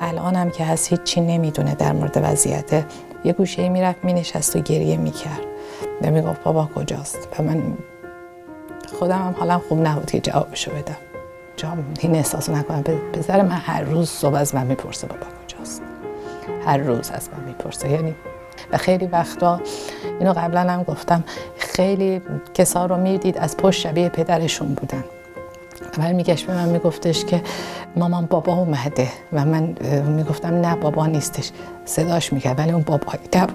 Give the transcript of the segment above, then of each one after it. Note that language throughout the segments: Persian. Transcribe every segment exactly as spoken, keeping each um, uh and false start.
الانم که هست هیچی نمیدونه در مورد وضعیت. یه گوشه میرفت مینشست و گریه میکرد و میگفت بابا کجاست؟ و من خودم هم حالم خوب نبود که جوابشو بدم. جام این احساسو نکنم. پسر من هر روز صبح از من میپرسه بابا کجاست؟ هر روز از من میپرسه. یعنی و خیلی وقتا اینو قبلا هم گفتم، خیلی کسا رو میدید از پشت شبیه پدرشون بودن. اول میگشت به من میگفتش که مامان بابا اومده و من میگفتم نه بابا نیستش، صداش میکرد ولی اون بابایی نبود.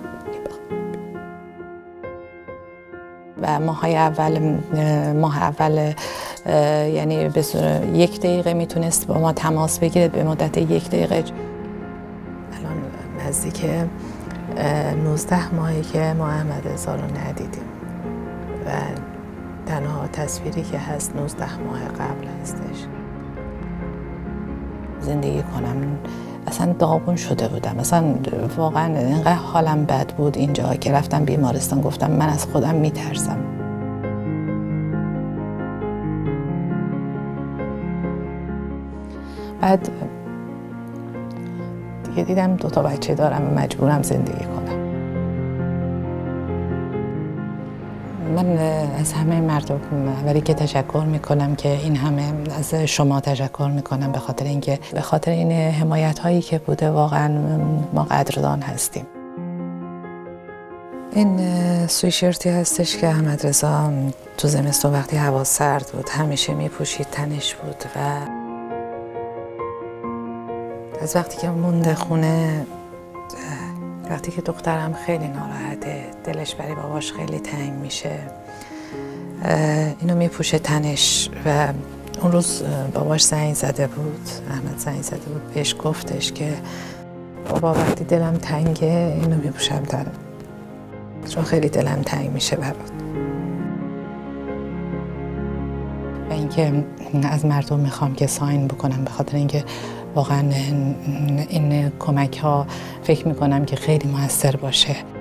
و ماهای اول ماه اول یعنی به یک دقیقه میتونست با ما تماس بگیره به مدت یک دقیقه. الان نزدیک نوزده ماهی که ما احمد رضا رو ندیدیم و تنها تصویری که هست نوزده ماه قبل هستش. زندگی کنم اصلا داغون شده بودم، اصلا واقعا اینقدر حالم بد بود اینجا که رفتم بیمارستان، گفتم من از خودم میترسم. بعد دیگه دیدم دو تا بچه دارم و مجبورم زندگی کنم. من از همه مردم اولی که تشکر میکنم که این همه از شما تشکر میکنم به خاطر اینکه به خاطر این حمایت هایی که بوده واقعا ما قدردان هستیم. این سویشرتی هستش که احمد رضا تو زمستون وقتی هوا سرد بود همیشه میپوشید، تنش بود و از وقتی که مونده خونه، وقتی که دخترم خیلی ناراحته، دلش برای باباش خیلی تنگ میشه، اینو میپوشه تنش. و اون روز باباش زنگ زده بود، احمد زنگ زده بود بهش گفتش که بابا وقتی دلم تنگه اینو میپوشم تنم چون خیلی دلم تنگ میشه برات. و اینکه از مردم میخوام که ساین بکنم به خاطر اینکه واقعا این کمک ها فکر میکنم که خیلی موثر باشه.